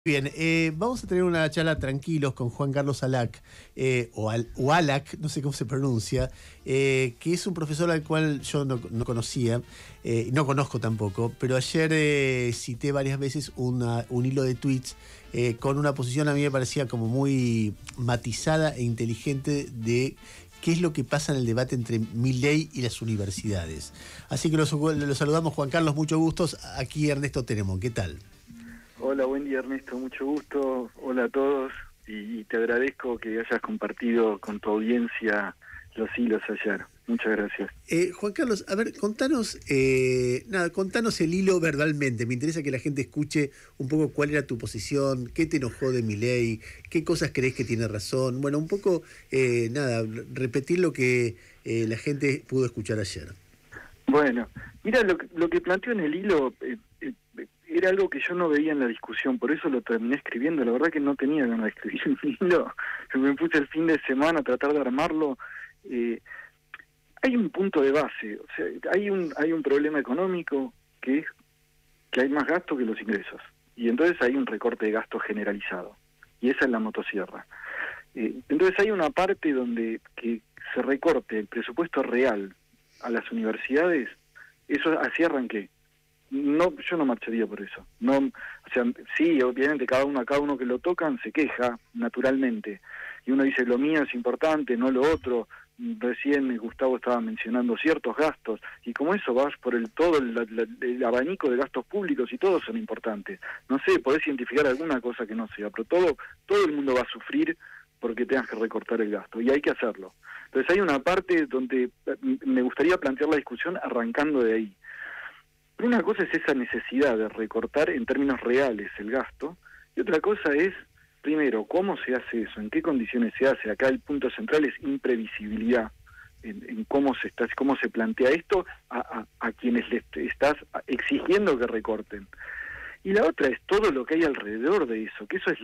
Bien, vamos a tener una charla tranquilos con Juan Carlos Alac, o Alac, no sé cómo se pronuncia, que es un profesor al cual yo no conocía, no conozco tampoco, pero ayer cité varias veces un hilo de tweets con una posición a mí me parecía como muy matizada e inteligente de qué es lo que pasa en el debate entre Milei y las universidades. Así que los saludamos, Juan Carlos, mucho gusto. Aquí Ernesto Tenemo, ¿qué tal? Hola, buen día Ernesto, mucho gusto, hola a todos y te agradezco que hayas compartido con tu audiencia los hilos ayer, muchas gracias. Juan Carlos, a ver, contanos el hilo verbalmente, me interesa que la gente escuche un poco cuál era tu posición, qué te enojó de Milei, qué cosas crees que tiene razón, bueno, un poco, repetir lo que la gente pudo escuchar ayer. Bueno, mira, lo que planteo en el hilo era algo que yo no veía en la discusión, por eso lo terminé escribiendo. La verdad que no tenía ganas de escribir un hilo, me puse el fin de semana a tratar de armarlo. Hay un punto de base, o sea, hay un problema económico que es que hay más gasto que los ingresos, y entonces hay un recorte de gasto generalizado, y esa es la motosierra. Entonces hay una parte donde que se recorte el presupuesto real a las universidades, eso así arranqué. No, yo no marcharía por eso. No, o sea, sí, obviamente cada uno que lo tocan se queja naturalmente y uno dice lo mío es importante, no lo otro. Recién Gustavo estaba mencionando ciertos gastos y como eso vas por todo el abanico de gastos públicos y todos son importantes. No sé, podés identificar alguna cosa que no sea, pero todo el mundo va a sufrir porque tengas que recortar el gasto y hay que hacerlo. Entonces hay una parte donde me gustaría plantear la discusión arrancando de ahí. Una cosa es esa necesidad de recortar en términos reales el gasto, y otra cosa es, primero, cómo se hace eso, en qué condiciones se hace. Acá el punto central es imprevisibilidad, en cómo se plantea esto a quienes le estás exigiendo que recorten. Y la otra es todo lo que hay alrededor de eso, que eso es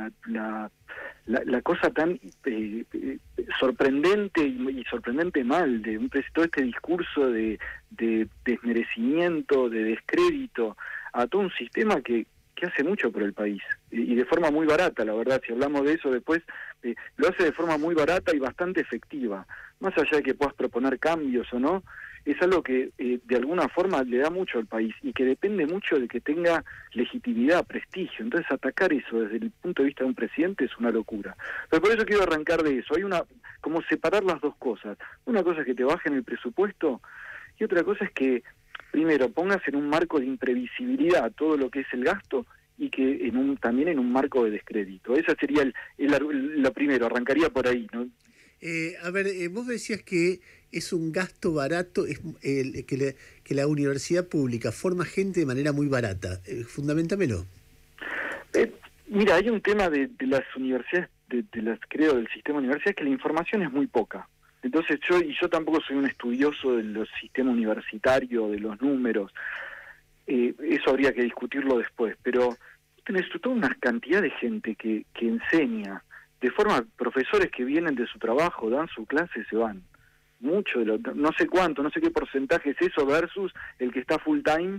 la cosa tan sorprendente y sorprendente mal de todo este discurso de desmerecimiento, de descrédito a todo un sistema que hace mucho por el país y de forma muy barata, la verdad. Si hablamos de eso después, lo hace de forma muy barata y bastante efectiva, más allá de que puedas proponer cambios o no. Es algo que de alguna forma le da mucho al país y que depende mucho de que tenga legitimidad, prestigio. Entonces atacar eso desde el punto de vista de un presidente es una locura. Pero por eso quiero arrancar de eso. Hay como separar las dos cosas. Una cosa es que te bajen el presupuesto y otra cosa es que, primero, pongas en un marco de imprevisibilidad todo lo que es el gasto y que también en un marco de descrédito. Esa sería lo primero, arrancaría por ahí, ¿no? Vos decías que es un gasto barato, que la universidad pública forma gente de manera muy barata. Fundamentámelo. Mira, hay un tema de las universidades, creo, del sistema universitario, que la información es muy poca. Entonces yo tampoco soy un estudioso del sistema universitario, de los números. Eso habría que discutirlo después. Pero tenés toda una cantidad de gente que enseña, de forma, profesores que vienen de su trabajo, dan su clase y se van. Mucho no sé cuánto, no sé qué porcentaje es eso versus el que está full time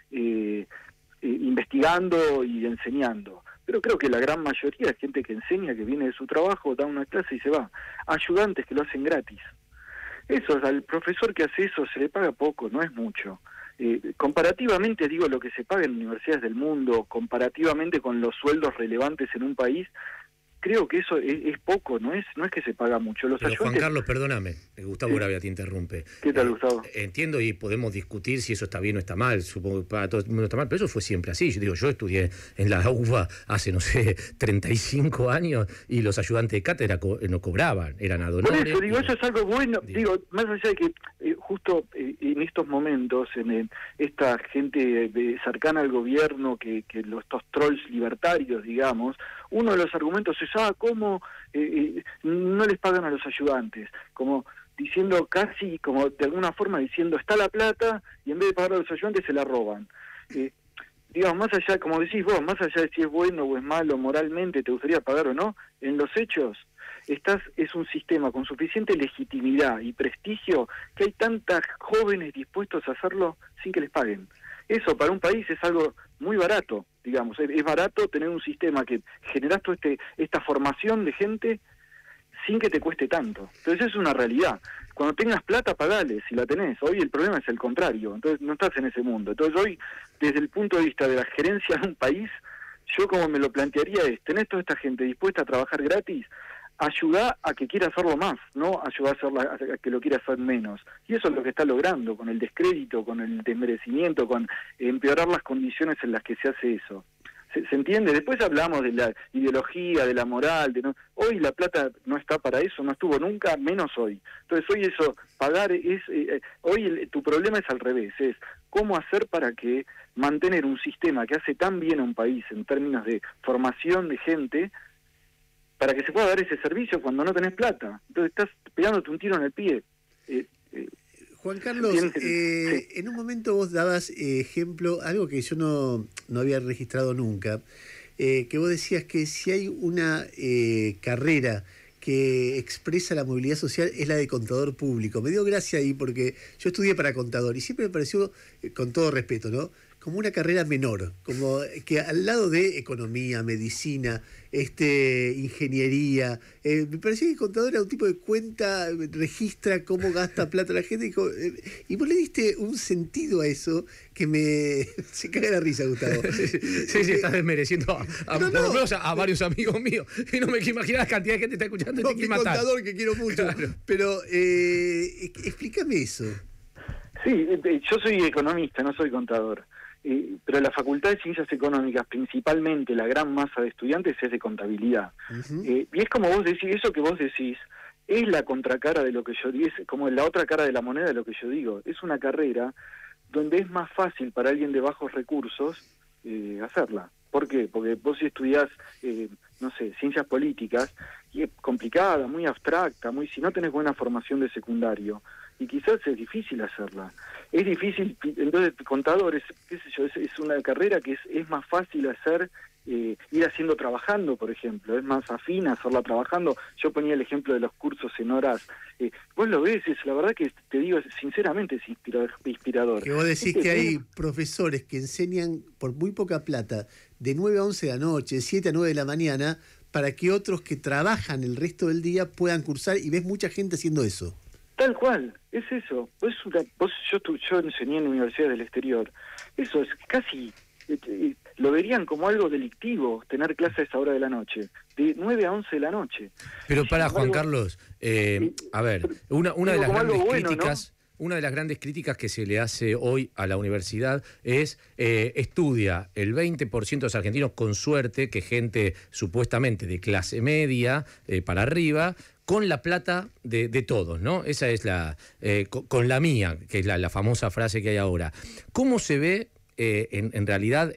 investigando y enseñando. Pero creo que la gran mayoría es gente que enseña, que viene de su trabajo, da una clase y se va. Ayudantes que lo hacen gratis. Eso, al profesor que hace eso se le paga poco, no es mucho. Comparativamente, digo, lo que se paga en universidades del mundo, comparativamente con los sueldos relevantes en un país, creo que eso es poco, no es que se paga mucho. Pero ayudantes... Juan Carlos, perdóname, Gustavo Gravia te interrumpe. ¿Qué tal, Gustavo? Entiendo y podemos discutir si eso está bien o está mal, supongo que para todo el mundo está mal, pero eso fue siempre así. Yo estudié en la UBA hace, no sé, 35 años y los ayudantes de cátedra no cobraban, eran ad honorem. Por eso, digo, eso es algo bueno, digo, más allá de que justo en estos momentos, esta gente cercana al gobierno, estos trolls libertarios, digamos, uno de los argumentos es, ¿cómo no les pagan a los ayudantes? Como diciendo casi, como de alguna forma diciendo, está la plata y en vez de pagar a los ayudantes se la roban. Digamos, más allá, como decís vos, más allá de si es bueno o es malo moralmente, te gustaría pagar o no, en los hechos es un sistema con suficiente legitimidad y prestigio que hay tantas jóvenes dispuestos a hacerlo sin que les paguen. Eso para un país es algo muy barato. digamos. Es barato tener un sistema que generás toda esta formación de gente sin que te cueste tanto. Entonces es una realidad. Cuando tengas plata, pagale, si la tenés. Hoy el problema es el contrario, entonces no estás en ese mundo. Entonces hoy, desde el punto de vista de la gerencia de un país, yo como me lo plantearía es, tenés toda esta gente dispuesta a trabajar gratis, ayudá a que quiera hacerlo más, no ayudá a que lo quiera hacer menos. Y eso es lo que está logrando, con el descrédito, con el desmerecimiento, con empeorar las condiciones en las que se hace eso. ¿Se entiende? Después hablamos de la ideología, de la moral, hoy la plata no está para eso, no estuvo nunca, menos hoy. Entonces hoy eso, pagar es, hoy tu problema es al revés, es cómo hacer para que mantener un sistema que hace tan bien a un país en términos de formación de gente, para que se pueda dar ese servicio cuando no tenés plata. Entonces estás pegándote un tiro en el pie. Juan Carlos, sí. En un momento vos dabas ejemplo, algo que yo no había registrado nunca, que vos decías que si hay una carrera que expresa la movilidad social es la de contador público. Me dio gracia ahí porque yo estudié para contador y siempre me pareció, con todo respeto, ¿no?, como una carrera menor, como que al lado de economía, medicina, ingeniería, me pareció que el contador era un tipo de cuenta, registra cómo gasta plata la gente, y vos le diste un sentido a eso que se caga la risa, Gustavo. Sí, estás desmereciendo por lo menos a varios amigos míos, y no me quiero imaginar la cantidad de gente que está escuchando. No, mi contador que quiero mucho, claro. Pero explícame eso. Sí, yo soy economista, no soy contador. Pero la Facultad de Ciencias Económicas, principalmente la gran masa de estudiantes, es de contabilidad. Y es como vos decís, eso que vos decís, es la contracara de lo que yo digo, es como la otra cara de la moneda de lo que yo digo. Es una carrera donde es más fácil para alguien de bajos recursos hacerla. ¿Por qué? Porque vos si estudiás, no sé, ciencias políticas, y es complicada, muy abstracta, si no tenés buena formación de secundario, y quizás es difícil hacerla. Es difícil, entonces contadores, qué sé yo, es una carrera que es más fácil hacer, ir haciendo trabajando, por ejemplo, es más afín hacerla trabajando. Yo ponía el ejemplo de los cursos en horas, vos lo ves, la verdad que te digo, sinceramente es inspirador. Que vos decís que hay profesores que enseñan por muy poca plata, de 9 a 11 de la noche, de 7 a 9 de la mañana, para que otros que trabajan el resto del día puedan cursar, y ves mucha gente haciendo eso. Tal cual, es eso. Yo enseñé en universidades del exterior. Eso es casi, lo verían como algo delictivo, tener clases a esa hora de la noche, de 9 a 11 de la noche. Pero para Juan Carlos, a ver, una de las grandes críticas... ¿no? Una de las grandes críticas que se le hace hoy a la universidad es estudia el 20% de los argentinos, con suerte, que gente supuestamente de clase media para arriba, con la plata de todos, ¿no? Esa es con la mía, que es la famosa frase que hay ahora. ¿Cómo se ve en realidad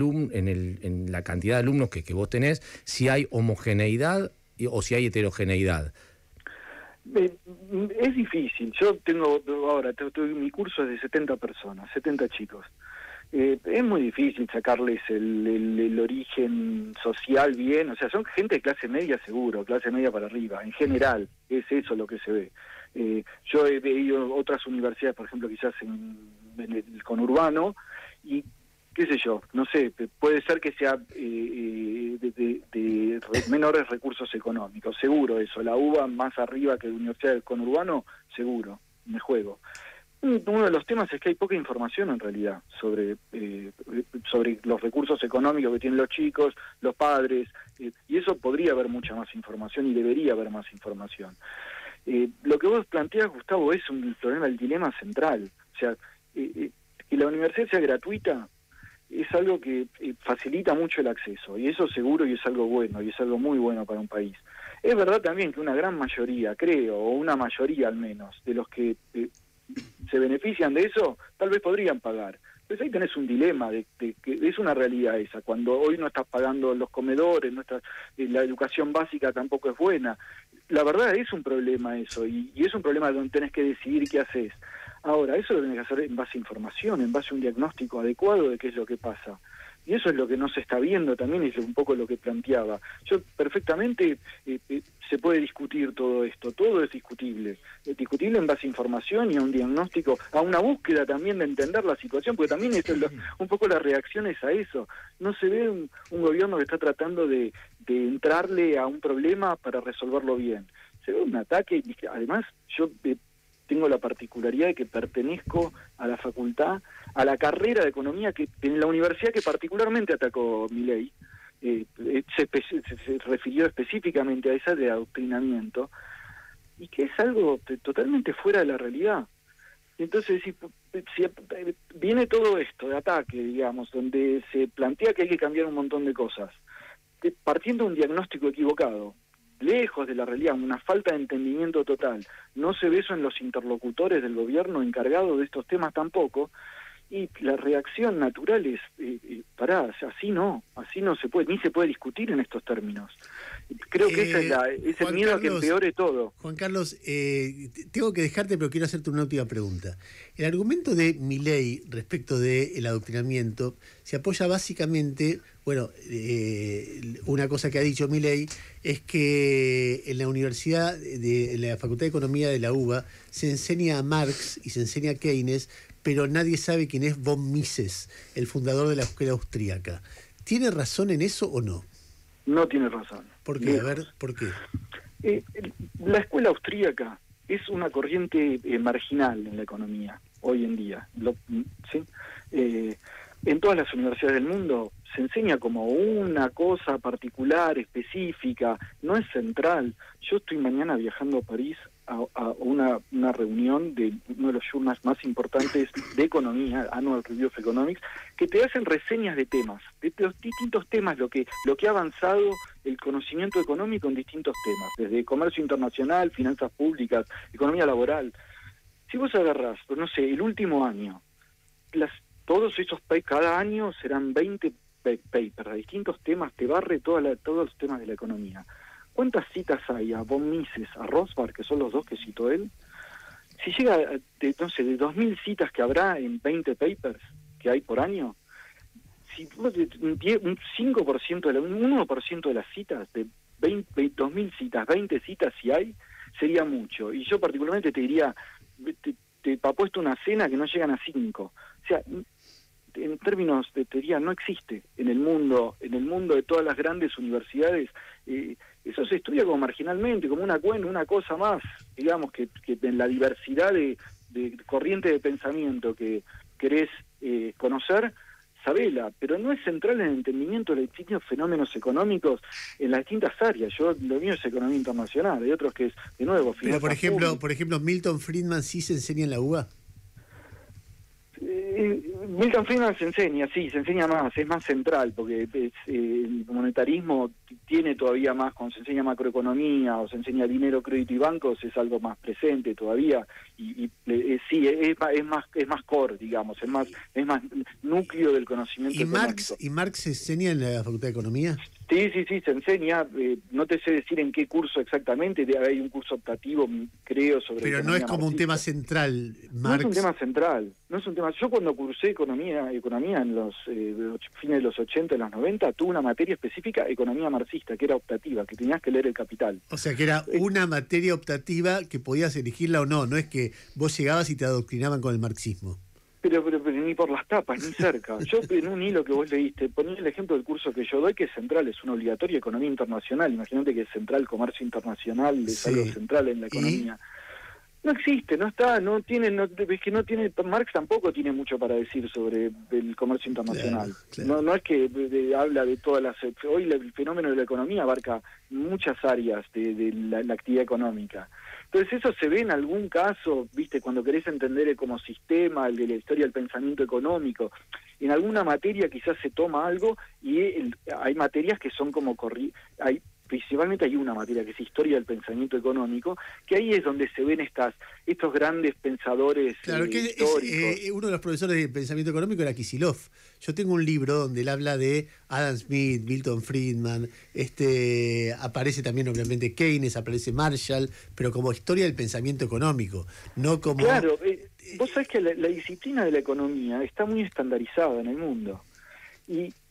en la cantidad de alumnos que vos tenés, si hay homogeneidad o si hay heterogeneidad? Es difícil. Yo tengo ahora, mi curso es de 70 personas, 70 chicos. Es muy difícil sacarles el origen social bien, o sea, son gente de clase media seguro, clase media para arriba, en general, es eso lo que se ve. Yo he ido a otras universidades, por ejemplo, quizás en el conurbano, y qué sé yo, no sé, puede ser que sea de menores recursos económicos, seguro eso, la UBA más arriba que la Universidad del Conurbano, seguro, me juego. Uno de los temas es que hay poca información en realidad sobre los recursos económicos que tienen los chicos, los padres, y eso podría haber mucha más información y debería haber más información. Lo que vos planteás, Gustavo, es un problema, el dilema central. O sea, que la universidad sea gratuita es algo que facilita mucho el acceso, y eso seguro, y es algo bueno, y es algo muy bueno para un país. Es verdad también que una gran mayoría, creo, o una mayoría al menos, de los que se benefician de eso, tal vez podrían pagar. Entonces ahí tenés un dilema, de que es una realidad esa, cuando hoy no estás pagando los comedores, la educación básica tampoco es buena. La verdad es un problema eso, y es un problema donde tenés que decidir qué haces. Ahora, eso lo tenés que hacer en base a información, en base a un diagnóstico adecuado de qué es lo que pasa. Y eso es lo que no se está viendo también, es un poco lo que planteaba. Yo perfectamente se puede discutir todo esto, todo es discutible. Es discutible en base a información y a un diagnóstico, a una búsqueda también de entender la situación, porque también es un poco las reacciones a eso. No se ve un gobierno que está tratando de entrarle a un problema para resolverlo bien. Se ve un ataque, y además yo tengo la particularidad de que pertenezco a la facultad, a la carrera de economía que en la universidad que particularmente atacó Milei. Se refirió específicamente a esa de adoctrinamiento, y que es algo totalmente fuera de la realidad. Entonces, si viene todo esto de ataque, digamos, donde se plantea que hay que cambiar un montón de cosas, partiendo de un diagnóstico equivocado, lejos de la realidad, una falta de entendimiento total, no se ve eso en los interlocutores del gobierno encargados de estos temas tampoco, y la reacción natural es, así no se puede, ni se puede discutir en estos términos. Creo que esa es el miedo a que empeore todo. Juan Carlos, tengo que dejarte, pero quiero hacerte una última pregunta. El argumento de Milei respecto del adoctrinamiento se apoya básicamente, una cosa que ha dicho Milei es que en la universidad, en la Facultad de Economía de la UBA, se enseña a Marx y se enseña a Keynes, pero nadie sabe quién es von Mises, el fundador de la escuela austríaca. ¿Tiene razón en eso o no? No tiene razón. ¿Por qué? A ver, ¿por qué? La escuela austríaca es una corriente marginal en la economía hoy en día. ¿Sí? En todas las universidades del mundo se enseña como una cosa particular, específica, no es central. Yo estoy mañana viajando a París a una reunión de uno de los journals más importantes de economía, Annual Review of Economics, que te hacen reseñas de temas, de los distintos temas, lo que ha avanzado el conocimiento económico en distintos temas, desde comercio internacional, finanzas públicas, economía laboral. Si vos agarrás, no sé, el último año, todos esos cada año serán 20 papers de distintos temas, te barre todos los temas de la economía. ¿Cuántas citas hay a von Mises, a Rothbard, que son los dos que citó él? Si llega, de 2.000 citas que habrá en 20 papers que hay por año, si un 5% un 1% de las citas, de 2.000 citas, 20 citas si hay, sería mucho. Y yo particularmente te diría, te apuesto una cena que no llegan a 5. O sea, en términos de teoría, no existe en el mundo de todas las grandes universidades. Eso se estudia como marginalmente, como una cosa más, digamos, que en la diversidad de corrientes de pensamiento que querés conocer, sabela, pero no es central en el entendimiento de los distintos fenómenos económicos en las distintas áreas. Lo mío es economía internacional, hay otros que es, de nuevo, pero por ejemplo, Milton Friedman sí se enseña en la UBA. Milton Friedman se enseña más, es más central, porque el monetarismo tiene todavía más, cuando se enseña macroeconomía o se enseña dinero, crédito y bancos, es algo más presente todavía, y sí, es más core, digamos, es más núcleo del conocimiento económico. ¿Y Marx se enseña en la Facultad de Economía? Sí, se enseña, no te sé decir en qué curso exactamente, hay un curso optativo, creo, sobre... Pero no es como un tema central, Marx. No es un tema central, yo cuando cursé economía en los fines de los 80 y los 90, tuve una materia específica, economía marxista, que era optativa, que tenías que leer El Capital. O sea, que era una materia optativa que podías elegirla o no es que vos llegabas y te adoctrinaban con el marxismo. Pero ni por las tapas, ni cerca. Yo en un hilo que vos leíste, poní el ejemplo del curso que yo doy, que es central, es una obligatoria economía internacional. Imagínate que es central, comercio internacional, es algo central en la economía. No existe, no está, es que no tiene, Marx tampoco tiene mucho para decir sobre el comercio internacional. Claro. No es que habla de todas las... Hoy el fenómeno de la economía abarca muchas áreas de la actividad económica. Entonces eso se ve en algún caso, viste, cuando querés entender el como sistema, el de la historia del pensamiento económico, en alguna materia quizás se toma algo y hay materias que son como principalmente hay una materia que es historia del pensamiento económico, que ahí es donde se ven estos grandes pensadores. Claro, que uno de los profesores de pensamiento económico era Kicillof. Yo tengo un libro donde él habla de Adam Smith, Milton Friedman, aparece también obviamente Keynes, aparece Marshall, pero como historia del pensamiento económico, no como... Claro, vos sabés que la disciplina de la economía está muy estandarizada en el mundo, y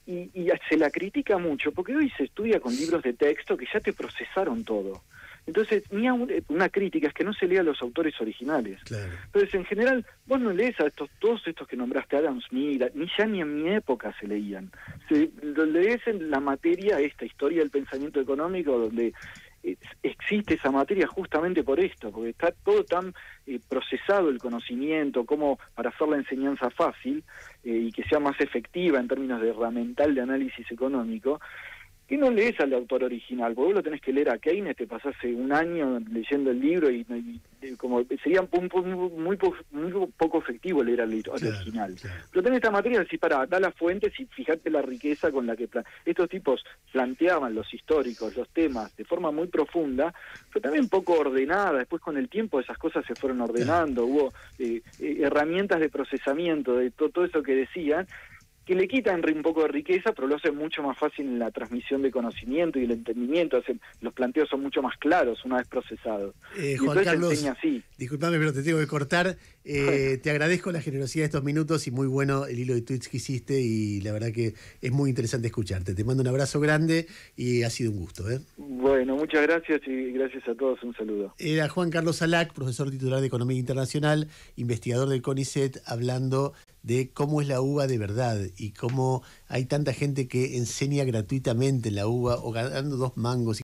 y se la critica mucho, porque hoy se estudia con libros de texto que ya te procesaron todo. Entonces, una crítica es que no se lea a los autores originales. Claro. Entonces, en general, vos no lees a todos estos que nombraste, Adam Smith, ni en mi época se leían. Lo lees en la materia, esta historia del pensamiento económico, donde existe esa materia justamente por esto, porque está todo tan procesado el conocimiento, como para hacer la enseñanza fácil y que sea más efectiva en términos de herramental de análisis económico, que no lees al autor original, porque vos lo tenés que leer a Keynes, te pasás un año leyendo el libro y como sería muy poco efectivo leer al original. Claro. Pero tenés esta materia, decís, da las fuentes y fíjate la riqueza con la que estos tipos planteaban los históricos, los temas, de forma muy profunda, pero también poco ordenada. Después con el tiempo esas cosas se fueron ordenando, hubo herramientas de procesamiento de todo eso que decían, que le quitan un poco de riqueza, pero lo hacen mucho más fácil en la transmisión de conocimiento y el entendimiento. Los planteos son mucho más claros una vez procesados. Juan Carlos, enseña así. Disculpame, pero te tengo que cortar. Te agradezco la generosidad de estos minutos y muy bueno el hilo de tweets que hiciste y la verdad que es muy interesante escucharte. Te mando un abrazo grande y ha sido un gusto. Bueno, muchas gracias y gracias a todos. Un saludo. Era Juan Carlos Salac, profesor titular de Economía Internacional, investigador del CONICET, hablando de cómo es la UBA de verdad y cómo hay tanta gente que enseña gratuitamente la UBA o ganando 2 mangos.